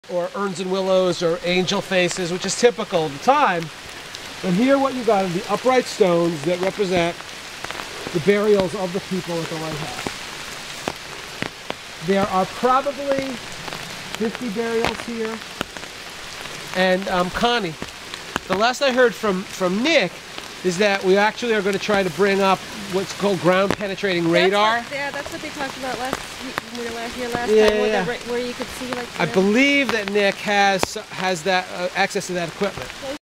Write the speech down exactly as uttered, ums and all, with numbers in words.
or urns and willows or angel faces, which is typical of the time. And here what you got are the upright stones that represent the burials of the people at the lighthouse. There are probably fifty burials here. And um, Connie, the last I heard from, from Nick is that we actually are going to try to bring up what's called ground penetrating radar. That's what, yeah, that's what they talked about last when we were last here last yeah, time, where, yeah. the, where you could see like. I believe that Nick has has that uh, access to that equipment.